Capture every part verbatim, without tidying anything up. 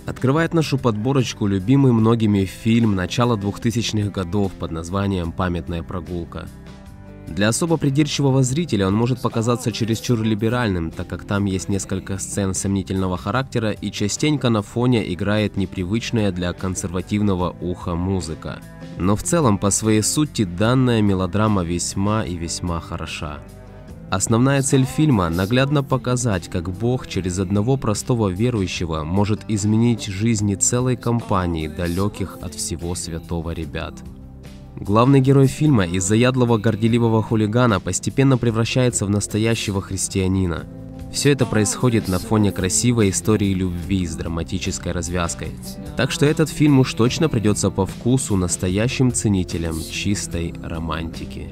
Открывает нашу подборочку любимый многими фильм начала двухтысячных годов под названием «Памятная прогулка». Для особо придирчивого зрителя он может показаться чересчур либеральным, так как там есть несколько сцен сомнительного характера и частенько на фоне играет непривычная для консервативного уха музыка. Но в целом по своей сути данная мелодрама весьма и весьма хороша. Основная цель фильма – наглядно показать, как Бог через одного простого верующего может изменить жизни целой компании далеких от всего святого ребят. Главный герой фильма из заядлого горделивого хулигана постепенно превращается в настоящего христианина. Все это происходит на фоне красивой истории любви с драматической развязкой. Так что этот фильм уж точно придется по вкусу настоящим ценителям чистой романтики.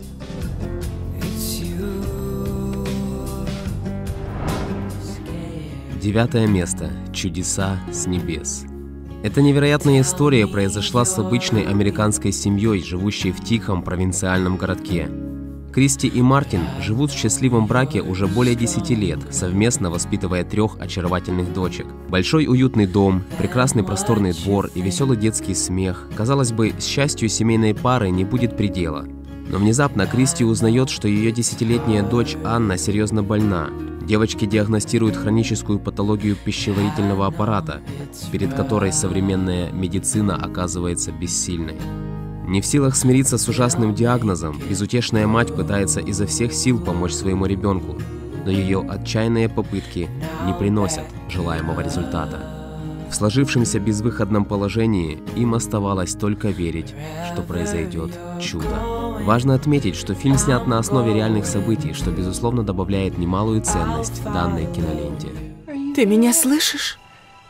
Девятое место. Чудеса с небес. Эта невероятная история произошла с обычной американской семьей, живущей в тихом провинциальном городке. Кристи и Мартин живут в счастливом браке уже более десяти лет, совместно воспитывая трех очаровательных дочек. Большой уютный дом, прекрасный просторный двор и веселый детский смех. Казалось бы, счастью семейной пары не будет предела. Но внезапно Кристи узнает, что ее десятилетняя дочь Анна серьезно больна. Девочке диагностируют хроническую патологию пищеварительного аппарата, перед которой современная медицина оказывается бессильной. Не в силах смириться с ужасным диагнозом, безутешная мать пытается изо всех сил помочь своему ребенку, но ее отчаянные попытки не приносят желаемого результата. В сложившемся безвыходном положении им оставалось только верить, что произойдет чудо. Важно отметить, что фильм снят на основе реальных событий, что безусловно добавляет немалую ценность данной киноленте. Ты меня слышишь?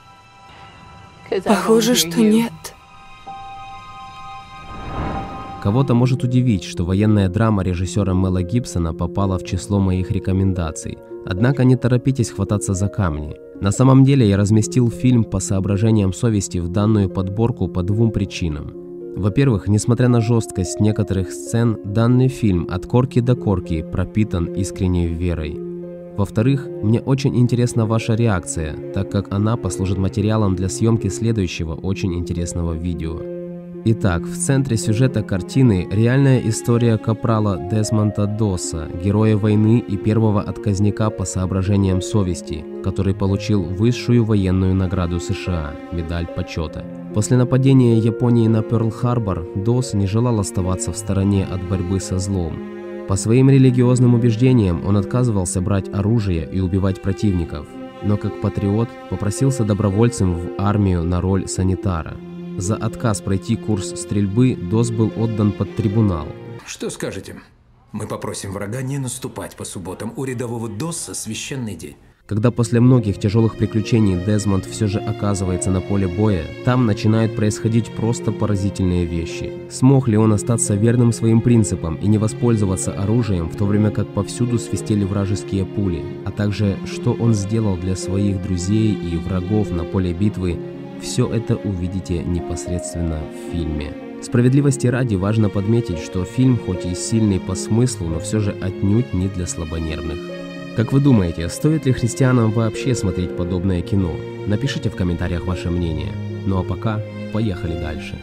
Похоже, что нет. Кого-то может удивить, что военная драма режиссера Мела Гибсона попала в число моих рекомендаций. Однако не торопитесь хвататься за камни. На самом деле я разместил фильм по соображениям совести в данную подборку по двум причинам. Во-первых, несмотря на жесткость некоторых сцен, данный фильм от корки до корки пропитан искренней верой. Во-вторых, мне очень интересна ваша реакция, так как она послужит материалом для съемки следующего очень интересного видео. Итак, в центре сюжета картины реальная история капрала Десмонда Досса, героя войны и первого отказника по соображениям совести, который получил высшую военную награду США – медаль почета. После нападения Японии на Пёрл-Харбор Досс не желал оставаться в стороне от борьбы со злом. По своим религиозным убеждениям он отказывался брать оружие и убивать противников, но как патриот попросился добровольцем в армию на роль санитара. За отказ пройти курс стрельбы Досс был отдан под трибунал. Что скажете? Мы попросим врага не наступать по субботам. У рядового Досса священный день. Когда после многих тяжелых приключений Дезмонд все же оказывается на поле боя, там начинают происходить просто поразительные вещи. Смог ли он остаться верным своим принципам и не воспользоваться оружием, в то время как повсюду свистели вражеские пули, а также что он сделал для своих друзей и врагов на поле битвы, все это увидите непосредственно в фильме. Справедливости ради важно подметить, что фильм хоть и сильный по смыслу, но все же отнюдь не для слабонервных. Как вы думаете, стоит ли христианам вообще смотреть подобное кино? Напишите в комментариях ваше мнение. Ну а пока, поехали дальше.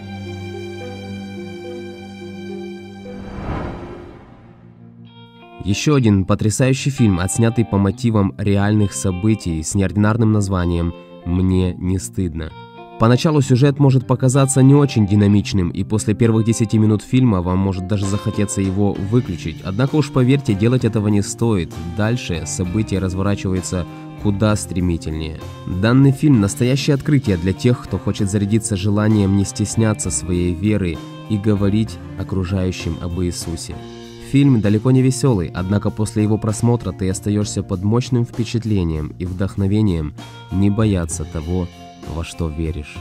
Еще один потрясающий фильм, отснятый по мотивам реальных событий с неординарным названием «Мне не стыдно». Поначалу сюжет может показаться не очень динамичным, и после первых десяти минут фильма вам может даже захотеться его выключить. Однако уж поверьте, делать этого не стоит. Дальше события разворачиваются куда стремительнее. Данный фильм – настоящее открытие для тех, кто хочет зарядиться желанием не стесняться своей веры и говорить окружающим об Иисусе. Фильм далеко не веселый, однако после его просмотра ты остаешься под мощным впечатлением и вдохновением не бояться того, во что веришь.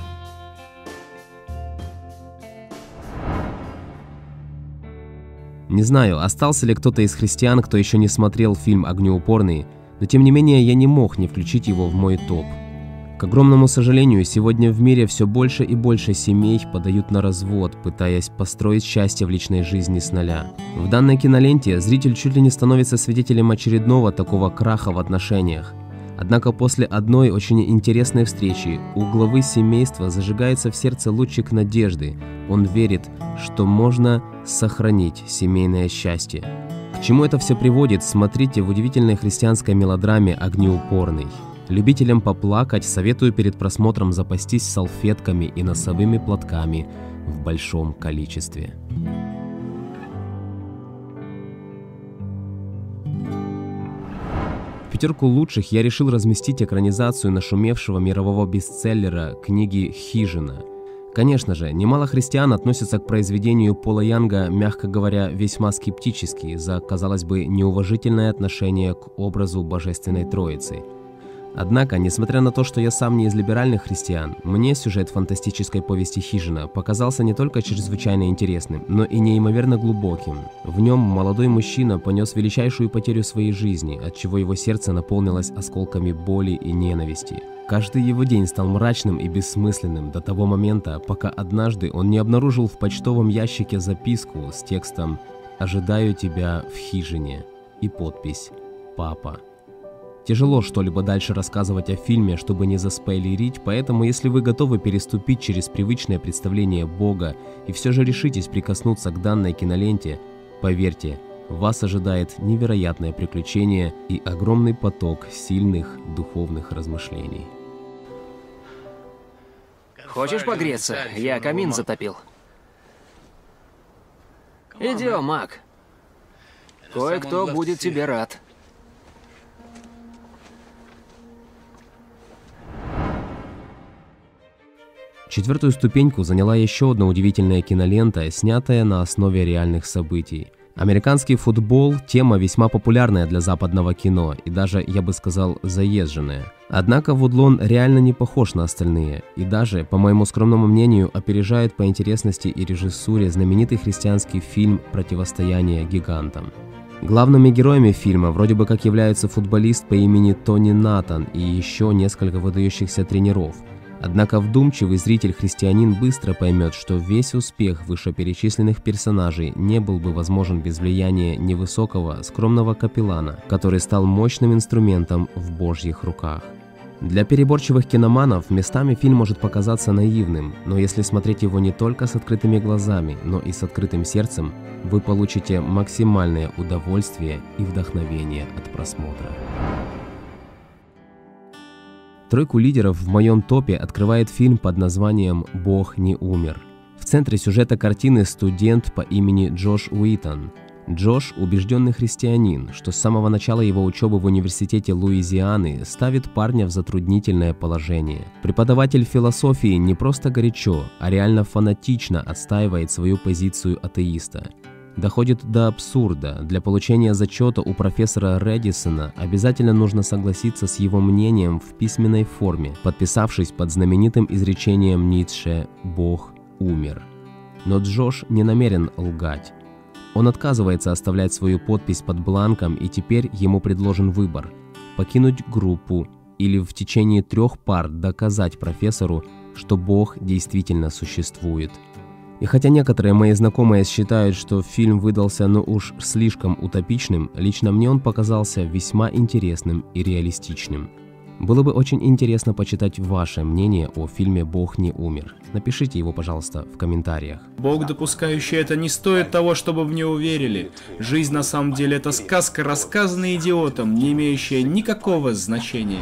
Не знаю, остался ли кто-то из христиан, кто еще не смотрел фильм «Огнеупорный», но тем не менее я не мог не включить его в мой топ. К огромному сожалению, сегодня в мире все больше и больше семей подают на развод, пытаясь построить счастье в личной жизни с нуля. В данной киноленте зритель чуть ли не становится свидетелем очередного такого краха в отношениях. Однако после одной очень интересной встречи у главы семейства зажигается в сердце лучик надежды. Он верит, что можно сохранить семейное счастье. К чему это все приводит, смотрите в удивительной христианской мелодраме «Огнеупорный». Любителям поплакать советую перед просмотром запастись салфетками и носовыми платками в большом количестве. В пятерку лучших я решил разместить экранизацию нашумевшего мирового бестселлера книги «Хижина». Конечно же, немало христиан относятся к произведению Пола Янга, мягко говоря, весьма скептически за, казалось бы, неуважительное отношение к образу Божественной Троицы. Однако, несмотря на то, что я сам не из либеральных христиан, мне сюжет фантастической повести «Хижина» показался не только чрезвычайно интересным, но и неимоверно глубоким. В нем молодой мужчина понес величайшую потерю своей жизни, отчего его сердце наполнилось осколками боли и ненависти. Каждый его день стал мрачным и бессмысленным до того момента, пока однажды он не обнаружил в почтовом ящике записку с текстом «Ожидаю тебя в хижине» и подпись «Папа». Тяжело что-либо дальше рассказывать о фильме, чтобы не заспойлерить, поэтому если вы готовы переступить через привычное представление Бога и все же решитесь прикоснуться к данной киноленте, поверьте, вас ожидает невероятное приключение и огромный поток сильных духовных размышлений. Хочешь погреться? Я камин затопил. Идем, Мак. Кое-кто будет тебе рад. Четвертую ступеньку заняла еще одна удивительная кинолента, снятая на основе реальных событий. Американский футбол – тема весьма популярная для западного кино и даже, я бы сказал, заезженная. Однако Вудлон реально не похож на остальные и даже, по моему скромному мнению, опережает по интересности и режиссуре знаменитый христианский фильм «Противостояние гигантам». Главными героями фильма вроде бы как являются футболист по имени Тони Натан и еще несколько выдающихся тренеров. Однако вдумчивый зритель-христианин быстро поймет, что весь успех вышеперечисленных персонажей не был бы возможен без влияния невысокого, скромного капеллана, который стал мощным инструментом в Божьих руках. Для переборчивых киноманов местами фильм может показаться наивным, но если смотреть его не только с открытыми глазами, но и с открытым сердцем, вы получите максимальное удовольствие и вдохновение от просмотра. Тройку лидеров в моем топе открывает фильм под названием «Бог не умер». В центре сюжета картины студент по имени Джош Уитон. Джош – убежденный христианин, что с самого начала его учебы в университете Луизианы ставит парня в затруднительное положение. Преподаватель философии не просто горячо, а реально фанатично отстаивает свою позицию атеиста. Доходит до абсурда. Для получения зачета у профессора Редисона обязательно нужно согласиться с его мнением в письменной форме, подписавшись под знаменитым изречением Ницше «Бог умер». Но Джош не намерен лгать. Он отказывается оставлять свою подпись под бланком, и теперь ему предложен выбор – покинуть группу или в течение трех пар доказать профессору, что Бог действительно существует. И хотя некоторые мои знакомые считают, что фильм выдался ну уж слишком утопичным, лично мне он показался весьма интересным и реалистичным. Было бы очень интересно почитать ваше мнение о фильме «Бог не умер». Напишите его, пожалуйста, в комментариях. Бог, допускающий это, не стоит того, чтобы в него верили. Жизнь на самом деле это сказка, рассказанная идиотом, не имеющая никакого значения.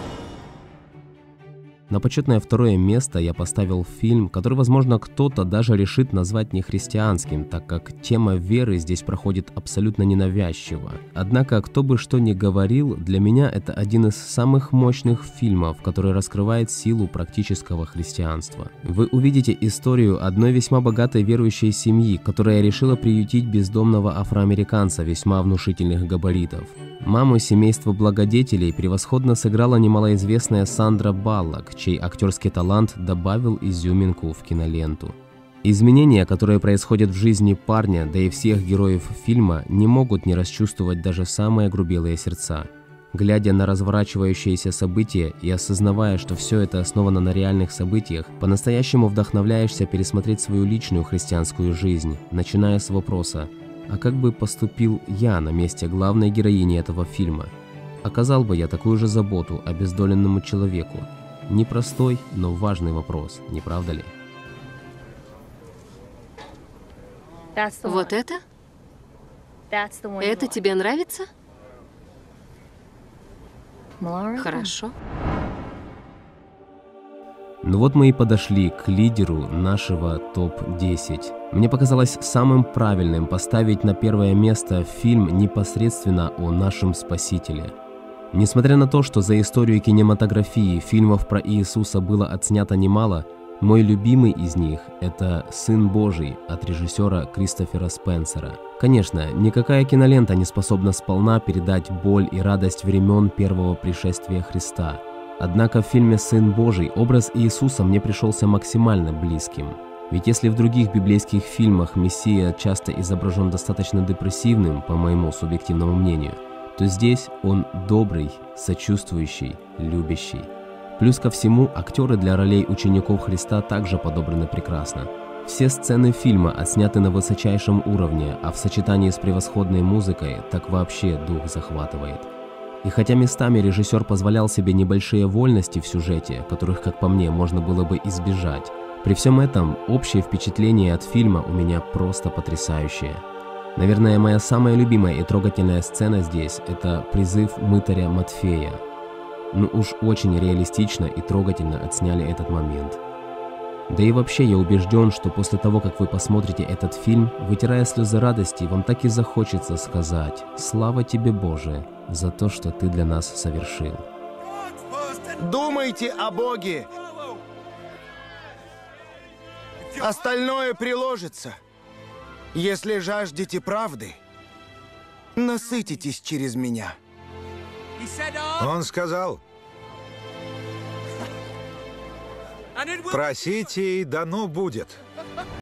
На почетное второе место я поставил фильм, который, возможно, кто-то даже решит назвать нехристианским, так как тема веры здесь проходит абсолютно ненавязчиво. Однако, кто бы что ни говорил, для меня это один из самых мощных фильмов, который раскрывает силу практического христианства. Вы увидите историю одной весьма богатой верующей семьи, которая решила приютить бездомного афроамериканца весьма внушительных габаритов. Маму семейства благодетелей превосходно сыграла немалоизвестная Сандра Баллок, чей актерский талант добавил изюминку в киноленту. Изменения, которые происходят в жизни парня, да и всех героев фильма, не могут не расчувствовать даже самые огрубелые сердца. Глядя на разворачивающиеся события и осознавая, что все это основано на реальных событиях, по-настоящему вдохновляешься пересмотреть свою личную христианскую жизнь, начиная с вопроса: а как бы поступил я на месте главной героини этого фильма? Оказал бы я такую же заботу обездоленному человеку? Непростой, но важный вопрос, не правда ли? Вот это? Это тебе нравится? Хорошо. Ну вот мы и подошли к лидеру нашего топ десять. Мне показалось самым правильным поставить на первое место фильм непосредственно о нашем Спасителе. Несмотря на то, что за историю кинематографии фильмов про Иисуса было отснято немало, мой любимый из них – это «Сын Божий» от режиссера Кристофера Спенсера. Конечно, никакая кинолента не способна сполна передать боль и радость времен первого пришествия Христа. Однако в фильме «Сын Божий» образ Иисуса мне пришелся максимально близким. Ведь если в других библейских фильмах Мессия часто изображен достаточно депрессивным, по моему субъективному мнению, то здесь он добрый, сочувствующий, любящий. Плюс ко всему, актеры для ролей учеников Христа также подобраны прекрасно. Все сцены фильма отсняты на высочайшем уровне, а в сочетании с превосходной музыкой так вообще дух захватывает. И хотя местами режиссер позволял себе небольшие вольности в сюжете, которых, как по мне, можно было бы избежать, при всем этом общее впечатление от фильма у меня просто потрясающее. Наверное, моя самая любимая и трогательная сцена здесь – это призыв мытаря Матфея. Ну уж очень реалистично и трогательно отсняли этот момент. Да и вообще я убежден, что после того, как вы посмотрите этот фильм, вытирая слезы радости, вам так и захочется сказать «Слава тебе, Боже, за то, что ты для нас совершил». Думайте о Боге. Остальное приложится. Если жаждете правды, насытитесь через меня. Он сказал: просите, и дано будет.